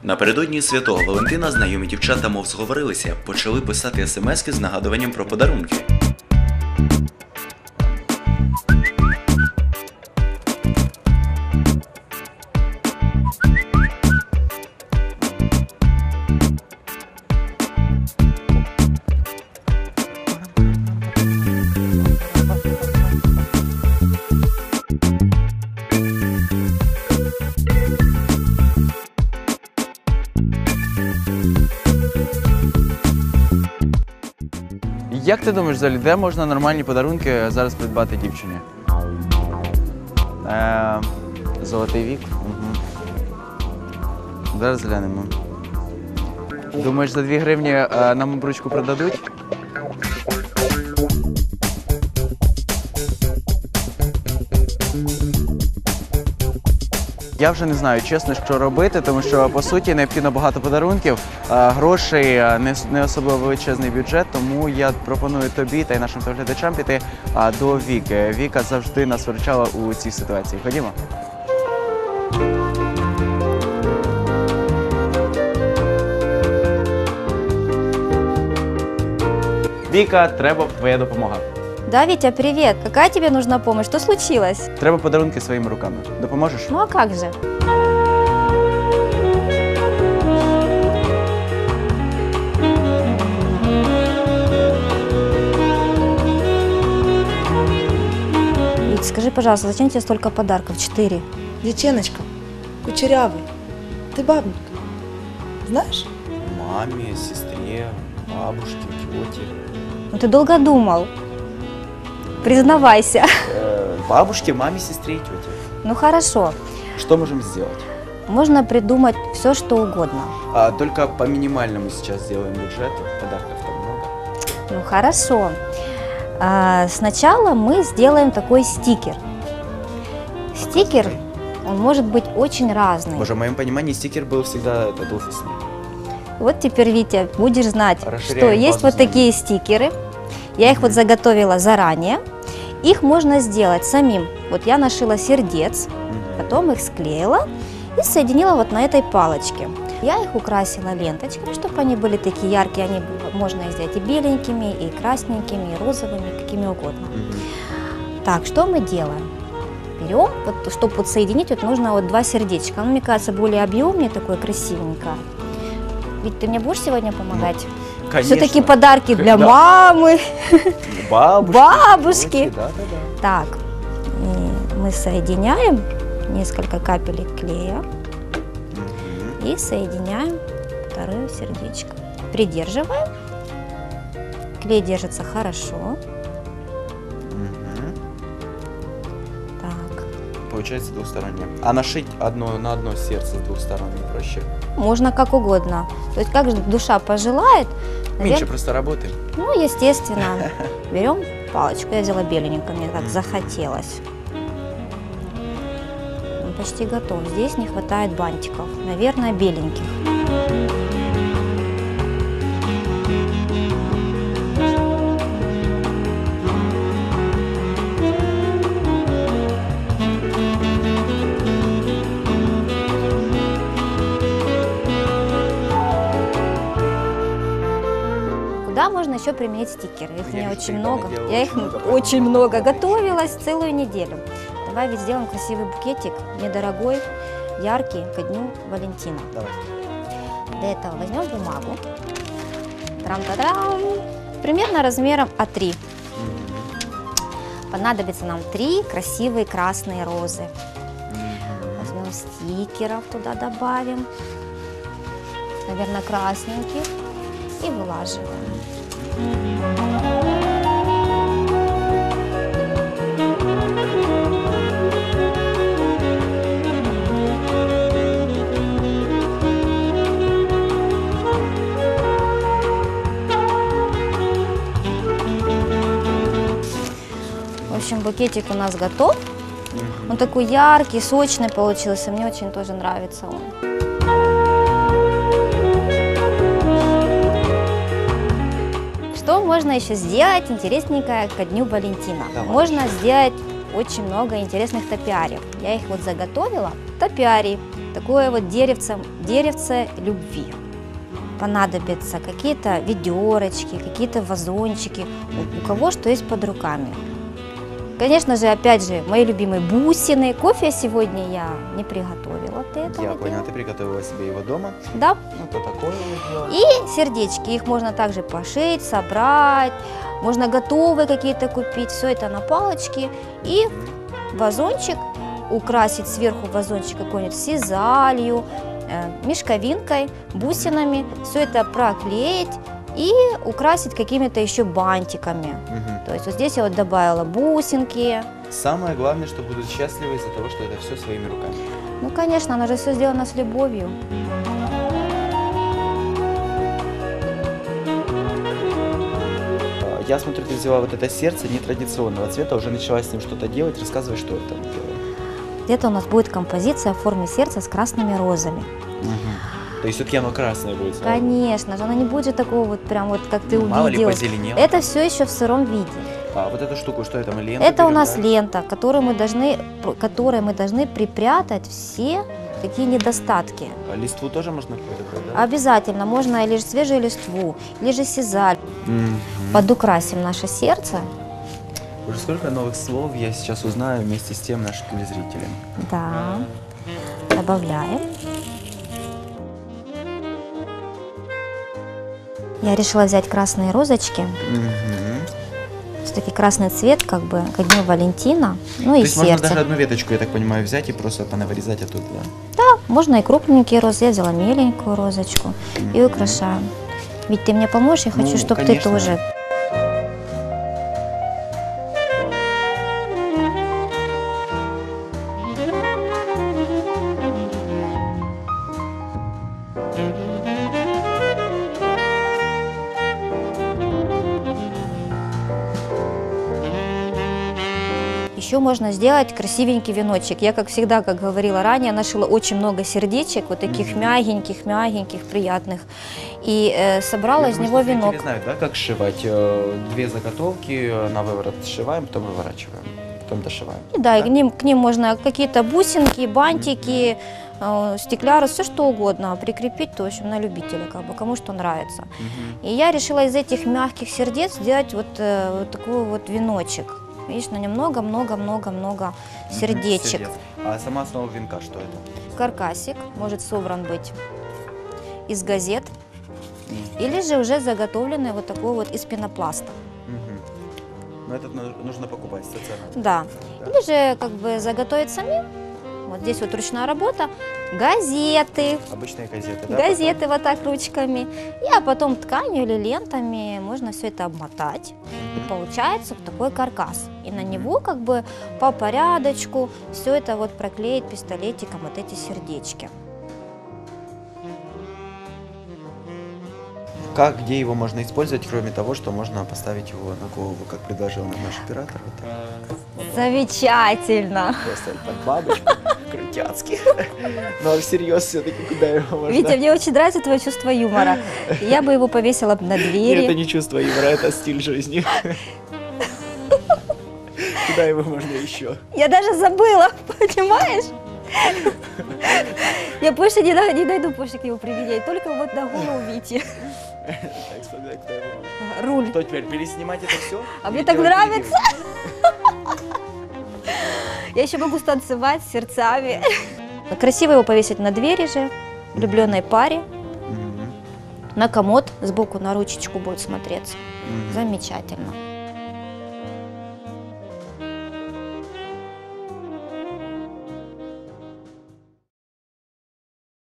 Напередодні Святого Валентина знайомі дівчата мов зговорилися, почали писати смски з нагадуванням про подарунки. Як ти думаєш, взагалі, де можна нормальні подарунки зараз придбати дівчині? Золотий вік? Угу. Зараз глянемо. Думаєш, за 2 гривні нам обручку продадуть? Я вже не знаю, чесно, що робити, тому що, по суті, необхідно багато подарунків, грошей, не особливо величезний бюджет, тому я пропоную тобі та й нашим глядачам піти до Віки. Віка завжди нас виручала у цій ситуації. Ходімо. Віка, треба твоя допомога. Да, Витя, привет. Какая тебе нужна помощь? Что случилось? Треба подарунки своїми руками. Допоможеш? Ну а как же? Вить, скажи, пожалуйста, зачем тебе столько подарков? 4. Дівчиночка, кучерявий, ти бабник, знаєш? Мамі, сестрі, бабушці, тьоті. Ну ты долго думал. Признавайся. Бабушке, маме, сестре и тете. Ну хорошо. Что можем сделать? Можно придумать все, что угодно. Только по минимальному сейчас сделаем бюджет. Подарков там много. Ну хорошо. Сначала мы сделаем такой стикер. Стикер, он может быть очень разный. Боже, в моем понимании стикер был всегда этот офисный. Вот теперь, Витя, будешь знать, Расширяем что есть вот знаний. такие стикеры. Я их вот заготовила заранее. Их можно сделать самим. Вот я нашила сердец, потом их склеила и соединила вот на этой палочке. Я их украсила ленточками, чтобы они были такие яркие. Они можно их сделать и беленькими, и красненькими, и розовыми, какими угодно. Так, что мы делаем? Берем, вот, чтобы вот соединить, вот нужно вот 2 сердечка. Оно, мне кажется, более объемнее, такое красивенькое. Ведь ты мне будешь сегодня помогать? Конечно. Все-таки подарки для Да. мамы, бабушки. Тети, да. Так, и мы соединяем несколько капелек клея и соединяем второе сердечко. Придерживаем. Клей держится хорошо. Так. Получается двухстороннее. А нашить на одно сердце с 2 сторон не проще? Можно как угодно. То есть как же душа пожелает. Меньше просто работы. Ну, естественно. Берем палочку. Я взяла беленькую, мне так захотелось. Он почти готов. Здесь не хватает бантиков. Наверное, беленьких. Куда можно еще применить стикеры? Их у меня очень много. Я их очень много готовилась целую неделю. Давай ведь сделаем красивый букетик, недорогой, яркий, ко дню Валентина. Давай. Для этого возьмем бумагу. Трам-та-трам. Примерно размером А3. Понадобится нам 3 красивые красные розы. Возьмем стикеров, туда добавим. Наверное, красненьких. И вылаживаем. В общем, букетик у нас готов. Он такой яркий, сочный получился. Мне очень тоже нравится он. Что можно еще сделать интересненькое ко дню Валентина? Давай. Можно сделать очень много интересных топиариев. Я их вот заготовила. Топиарий. такое вот деревце любви. Понадобятся какие-то ведерочки, какие-то вазончики, у кого что есть под руками. Конечно же, опять же, мои любимые бусины. Кофе сегодня я не приготовила для этого. Я понял, ты приготовила себе его дома. Да. Ну, то такое вот дело. И сердечки, их можно также пошить, собрать, можно готовые какие-то купить, все это на палочке. И вазончик, украсить сверху вазончик какой-нибудь сизалью, мешковинкой, бусинами, все это проклеить и украсить какими-то еще бантиками. То есть вот здесь я вот добавила бусинки. Самое главное, что будут счастливы из-за того, что это все своими руками. Ну, конечно, оно же все сделано с любовью. Я смотрю, ты взяла вот это сердце нетрадиционного цвета, уже начала с ним что-то делать. Рассказывай, что это. Где-то у нас будет композиция в форме сердца с красными розами. То есть все-таки оно красное будет? Конечно же, оно не будет такого вот прям вот, как ты Мало ли увидел. позеленело. Это все еще в сыром виде. А вот эту штуку, что это, мы ленту Это у берем, нас да? лента, которой мы должны припрятать все такие недостатки. А листву тоже можно какой-то, да? Обязательно можно или же свежую листву, или же сизаль. Подукрасим наше сердце. Уже сколько новых слов я сейчас узнаю вместе с тем нашим телезрителям. Да. Добавляем. Я решила взять красные розочки. Все-таки красный цвет, как бы, ко дню Валентина. Ну То и есть можно сердце. даже одну веточку, я так понимаю, взять и просто понавырезать оттуда, да? Да, можно и крупненькие розы. Я взяла меленькую розочку и украшаем. Ведь ты мне поможешь, я хочу, Ну, чтобы ты конечно. тоже. Еще можно сделать красивенький веночек. Я, как всегда, как говорила ранее, нашила очень много сердечек, вот таких мягеньких, приятных. И собрала из него венок. Знают, да, как сшивать? Две заготовки, на выворот сшиваем, потом выворачиваем, потом дошиваем. И да, и к ним можно какие-то бусинки, бантики, стекляры, все что угодно прикрепить, то, в общем, на любителя, как бы, кому что нравится. И я решила из этих мягких сердец сделать вот такой вот веночек. Видишь, на нем много сердечек. А сама основа венка что это? Каркасик может собран быть из газет или же уже заготовленный вот такой вот из пенопласта. Но это нужно покупать стационарно. Да. Или же как бы заготовить самим. Вот здесь вот ручная работа. Газеты. Обычные газеты, да? Газеты вот так ручками. А потом тканью или лентами можно все это обмотать. И получается вот такой каркас. И на него как бы по порядочку все это вот проклеить пистолетиком вот эти сердечки. Как, где его можно использовать, кроме того, что можно поставить его на голову, как предложил нам наш оператор? Вот так. Замечательно! Просто так бабочку, крутяцкий. Но всерьез все-таки куда его можно? Витя, мне очень нравится твое чувство юмора. Я бы его повесила на двери. Это не чувство юмора, это стиль жизни. Куда его можно еще? Я даже забыла, понимаешь? Я больше не найду больше к нему применять, только вот на голову Вити. Так, смотри, кто его может. Руль. Что теперь, переснимать это все? А мне так нравится. Я еще могу станцевать с сердцами. Красиво его повесить на двери же, влюбленной паре. На комод, сбоку на ручечку будет смотреться. Замечательно.